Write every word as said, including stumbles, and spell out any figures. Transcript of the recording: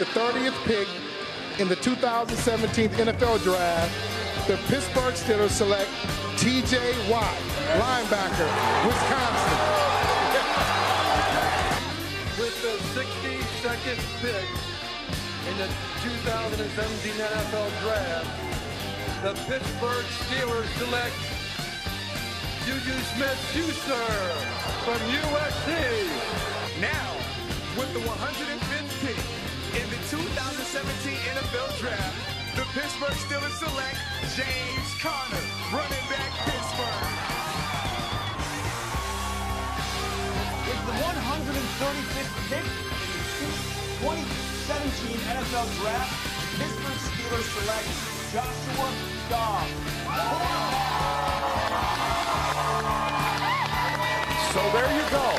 the thirtieth pick in the two thousand seventeen N F L Draft, the Pittsburgh Steelers select T J Watt, linebacker, Wisconsin. With the sixty-second pick in the two thousand seventeen N F L Draft, the Pittsburgh Steelers select Juju Smith-Schuster from U S C. Now, with the one hundred fifth pick in the two thousand seventeen N F L Draft, the Pittsburgh Steelers select James Conner, running back, Pittsburgh. With the one hundred thirty-fifth pick in the twenty seventeen N F L Draft, Pittsburgh Steelers select Joshua Dobbs. So there you go.